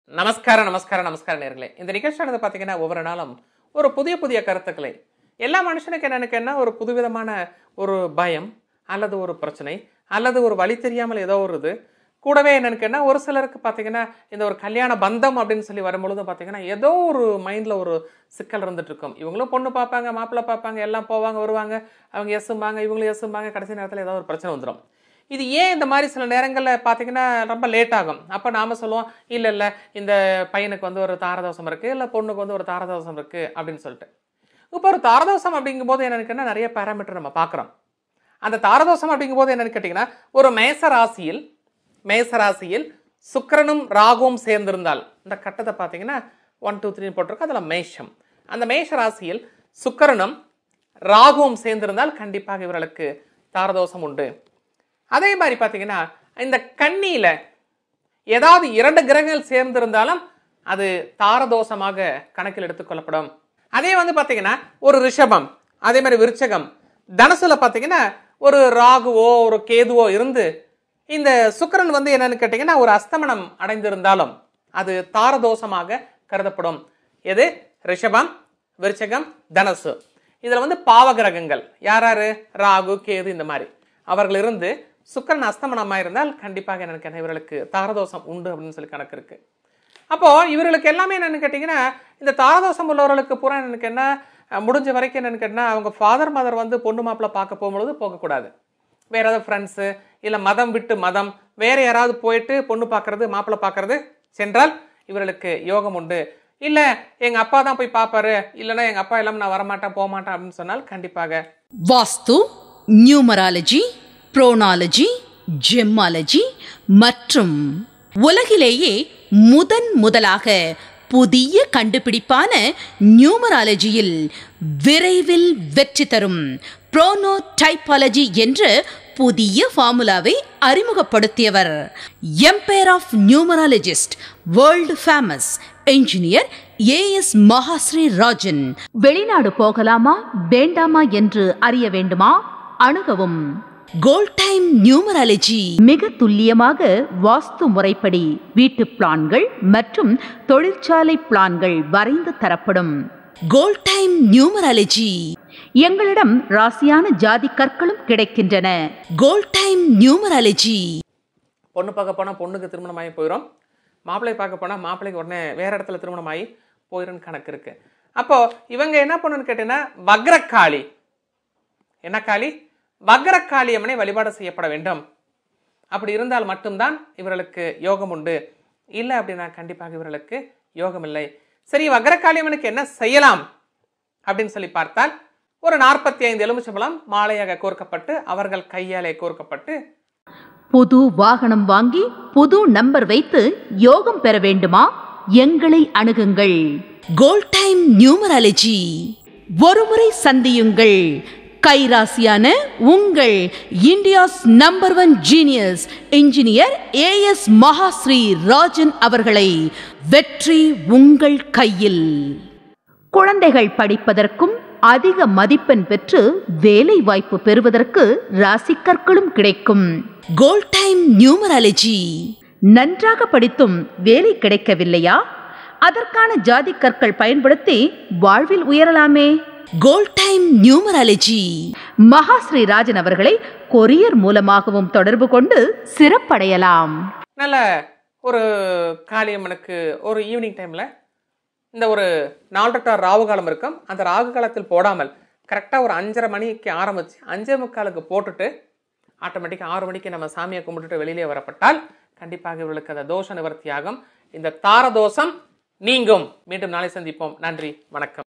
நமஸ்காரம் நேர்களே. இந்த நிகழ்ச்சியானது பார்த்தீங்கன்னா ஒவ்வொரு நாளும் ஒரு புதிய புதிய கருத்துக்களை எல்லா மனுஷனுக்கு என்ன ஒரு புதுவிதமான ஒரு பயம் அல்லது ஒரு பிரச்சனை அல்லது ஒரு வழி தெரியாமல் ஏதோ ஒரு இது கூடவே என்னன்னு ஒரு சிலருக்கு பார்த்தீங்கன்னா இந்த ஒரு கல்யாண பந்தம் அப்படின்னு சொல்லி வரும்பொழுது பார்த்தீங்கன்னா ஏதோ ஒரு மைண்டில் ஒரு சிக்கல் இருந்துட்டு இருக்கும். இவங்களும் பொண்ணு பார்ப்பாங்க, மாப்பிள்ளை பார்ப்பாங்க, எல்லாம் போவாங்க வருவாங்க, அவங்க எஸ்ஸும்பாங்க, இவங்களும் எஸ்ஸும்பாங்க, கடைசி நேரத்தில் ஏதோ ஒரு பிரச்சனை வந்துடும். இது ஏன் இந்த மாதிரி சில நேரங்களில் பார்த்தீங்கன்னா ரொம்ப லேட் ஆகும். அப்போ நாம் சொல்லுவோம், இல்லை இந்த பையனுக்கு வந்து ஒரு தாரதோஷம் இருக்குது, இல்லை பொண்ணுக்கு வந்து ஒரு தாரதோஷம் இருக்குது அப்படின்னு சொல்லிட்டு. இப்போ ஒரு தாரதோஷம் அப்படிங்கும்போது என்னன்னு நிறைய பேராமீட்டர் நம்ம பார்க்குறோம். அந்த தாரதோஷம் அப்படிங்கும்போது என்னன்னு கேட்டிங்கன்னா, ஒரு மேசராசியில் சுக்கிரனும் ராகுவும் சேர்ந்திருந்தால், இந்த கட்டத்தை பார்த்தீங்கன்னா 1 2 3 போட்டிருக்கு, அதில் மேஷம். அந்த மேஷ ராசியில் சுக்கிரனும் ராகுவும் சேர்ந்திருந்தால் கண்டிப்பாக இவர்களுக்கு தாரதோஷம் உண்டு. அதே மாதிரி பார்த்தீங்கன்னா இந்த கன்னியில் ஏதாவது 2 கிரகங்கள் சேர்ந்திருந்தாலும் அது தாரதோஷமாக கணக்கில் எடுத்துக்கொள்ளப்படும். அதே வந்து பார்த்தீங்கன்னா ஒரு ரிஷபம், அதே மாதிரி விருச்சகம், தனுசுல பார்த்தீங்கன்னா ஒரு ராகுவோ ஒரு கேதுவோ இருந்து இந்த சுக்கிரன் வந்து என்னன்னு கேட்டீங்கன்னா ஒரு அஸ்தமனம் அடைந்திருந்தாலும் அது தாரதோஷமாக கருதப்படும். எது? ரிஷபம், விருச்சகம், தனுசு. இதுல வந்து பாவகிரகங்கள் யாராரு? ராகு, கேது, இந்த மாதிரி அவர்கள் இருந்து சுக்கிரன் அஸ்தமனமாக இருந்தால் கண்டிப்பாக என்னன்னு இவர்களுக்கு தாரதோஷம் உண்டு அப்படின்னு சொல்லி கணக்கு இருக்கு. அப்போ இவர்களுக்கு எல்லாமே என்னன்னு கேட்டீங்கன்னா இந்த தாரதோஷம் உள்ளவர்களுக்கு பூரா எனக்கு என்ன முடிஞ்ச வரைக்கும் என்னன்னு கேட்டீங்கன்னா அவங்க ஃபாதர் மதர் வந்து பொண்ணு மாப்பிள்ளை பார்க்க போகும்பொழுது போகக்கூடாது. வேற ஏதாவது ஃப்ரெண்ட்ஸு இல்லை மதம் விட்டு மதம் வேற யாராவது போயிட்டு பொண்ணு பார்க்கறது மாப்பிள்ளை பார்க்கறது சென்றால் இவர்களுக்கு யோகம் உண்டு. இல்லை எங்கள் அப்பா தான் போய் பார்ப்பாரு, இல்லைன்னா எங்கள் அப்பா இல்லாமல் நான் வரமாட்டேன் போக மாட்டேன் அப்படின்னு சொன்னால் கண்டிப்பாக வாஸ்து, நியூமராலஜி, புரோனாலஜி, ஜெம்மாலஜி மற்றும் உலகிலேயே முதலாக புதிய கண்டுபிடிப்பான நியூமராலஜியில் விரைவில் வெற்றி தரும் புரோனோடைபாலஜி என்ற புதிய ஃபார்முலாவை அறிமுகப்படுத்தியவர் empire of numerologist, world famous engineer AS Mahasri Rajan. வெளிநாடு போகலாமா வேண்டாமா என்று அறிய வேண்டுமா? அணுகவும் கோல்ட் டைம் நியூமராலஜி. மிக துல்லியமாக வாஸ்து முறைப்படி வீட்டு பிளான்கள் மற்றும் தொழிற்சாலை பிளான்கள் வரைந்து தரப்படும். Gold time numerology. எங்களிடம் ராசியான ஜாதி கற்களும் கிடைக்கின்றன. Gold time numerology. பொண்ணு பார்க்க போனால் பொண்ணுக்கு திருமணமாகி போயிடும், மாப்பிள்ளை பார்க்க போனால் மாப்பிள்ளைக்கு உடனே வேற இடத்துல திருமணமாகி போயிடும் கணக்கு இருக்கு. அப்போ இவங்க என்ன பண்ணணும்னு கேட்டீங்கன்னா வக்ரகாளி, என்ன காளி? வக்ரகாளி அம்மனை வழிபாடு செய்யப்பட வேண்டும். அப்படி இருந்தால் மட்டும்தான் இவர்களுக்கு யோகம் உண்டு. இல்லை அப்படின்னா கண்டிப்பாக இவர்களுக்கு யோகம் இல்லை. சரி, வக்ரகாளி அம்மனுக்கு என்ன செய்யலாம் அப்படின்னு சொல்லி பார்த்தால் ஒரு 45 எலுமிச்சம்பழம் மாலையாக கோர்க்கப்பட்டு அவர்கள் கையாலே கோர்க்கப்பட்டு புது வாகனம் வாங்கி புது நம்பர் வைத்து யோகம் பெற வேண்டுமா? எங்களை அணுகுங்கள். Gold time numerology. ஒருமுறை சந்தியுங்கள். கைராசியான உங்கள் India's number 1 genius engineer AS Mahasri Rajan அவர்களை. வெற்றி உங்கள் கையில். குழந்தைகள் படிப்பதற்கும் அதிக மதிப்பெண் பெற்று வேலை வாய்ப்பு பெறுவதற்கு ராசிக்கற்களும் கிடைக்கும். Gold time numerology. நன்றாக படித்தும் வேலை கிடைக்கவில்லையா? அதற்கான ஜாதி கற்கள் பயன்படுத்தி வாழ்வில் உயரலாமே. Gold time numerology. Mahasri Rajan அவர்களை கொரியர் மூலமாகவும் தொடர்பு கொண்டு சிறப்படையலாம். நல்ல ஒரு காளியம்மனுக்கு ஒரு ஈவினிங் டைம்ல இந்த ஒரு 4 ராகு காலம் இருக்கும். அந்த ராகு காலத்தில் போடாமல் கரெக்டாக ஒரு 5:30 மணிக்கு ஆரம்பிச்சு 5:45 போட்டுட்டு ஆட்டோமேட்டிக்காக 6 மணிக்கு நம்ம சாமியை கும்பிட்டுட்டு வெளியிலே வரப்பட்டால் கண்டிப்பாக இவர்களுக்கு அந்த தோஷ நிவர்த்தியாகும். இந்த தாரதோஷம் நீங்கும். மீண்டும் நாளை சந்திப்போம். நன்றி, வணக்கம்.